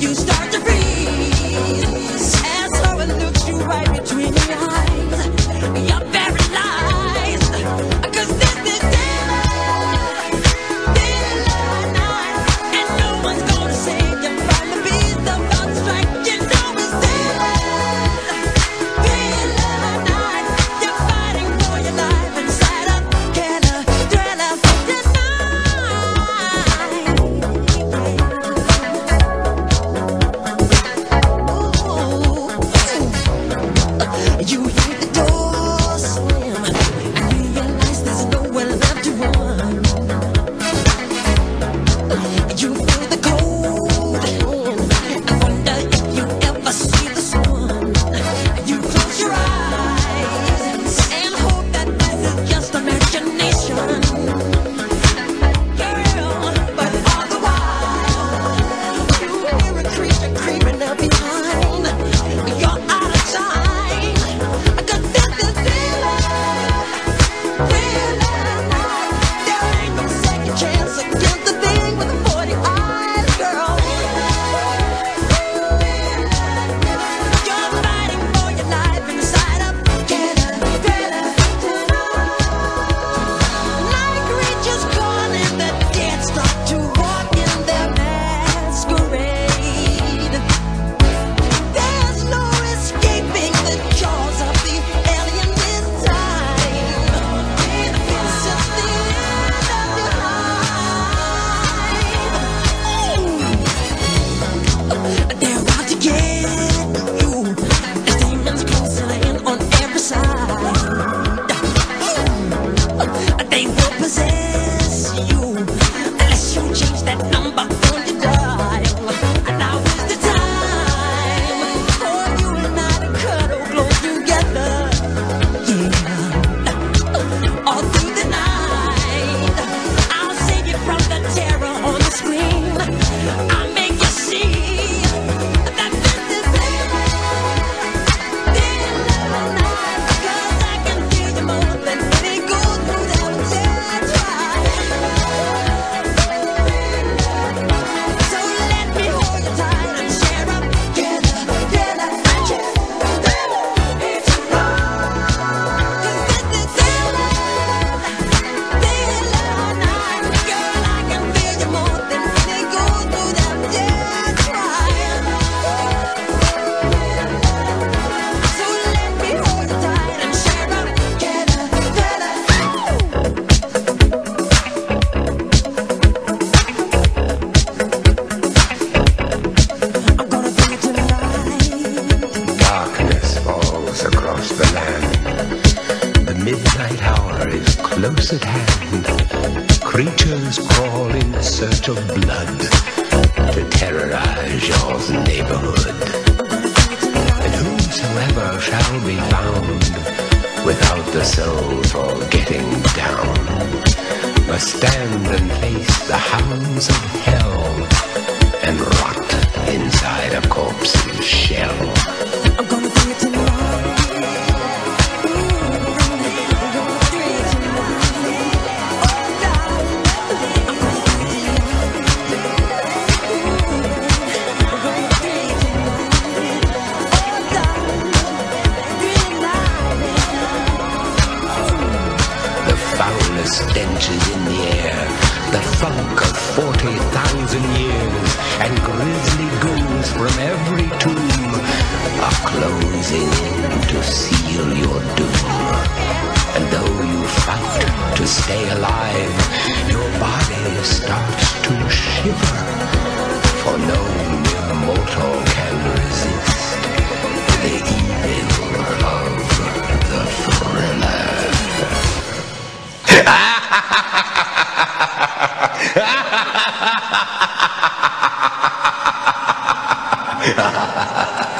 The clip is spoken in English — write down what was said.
You start to freeze, and so it looks you right between your eyes. You're paralyzed, 'cause this is daylight, daylight night, and no one's gonna save you from the beast about to strike. You know it's daylight, daylight night. You're fighting for your life inside a killer thriller tonight. You hear the door slam and realize there's nowhere left to run. You feel the cold hand and wonder if you ever see the sun. You close your eyes and hope that this is just imagination, girl. But all the while, you hear a creature creeping up behind. You're out of time, 'cause this is daylight, daylight night. There ain't no second chance against the thing with the 40 eyes, girl. You're fighting for your life inside a killer thriller tonight. Night creatures calling the dead start to walk in their masquerade. There's no escaping the jaws of the alien this time. This is the end of your life. They're out to get you. There's demons closing in on every side. They will possess you unless you change that number on your dial. And now is the time for you and I to cuddle close together. Yeah, all through the night, I'll save you from the terror on the screen. I'll make you see that this is daylight, daylight night. 'Cause I can feel you more than any goes through that dead drive. So let me hold you tight and share up together, together, together. It's love. 'Cause this is daylight, daylight night. Girl, I can feel you more than any goes through that dead drive. So let me hold you tight and share up together, together. I'm gonna bring it to life. Darkness falls across the land. The midnight hour is close at hand. Creatures crawl in search of blood to terrorize your neighborhood. And whosoever shall be found without the soul for getting down must stand and face the hounds of hell and rot inside a corpse's shell. I'm gonna bring it to life. The foulest stench is in the air, the funk of 40,000 years, and grisly ghouls from every tomb are closing in to seal your doom. And though you fight to stay alive, your body starts to shiver, for no mere mortal can resist the evil of the thriller. Ha ha ha ha!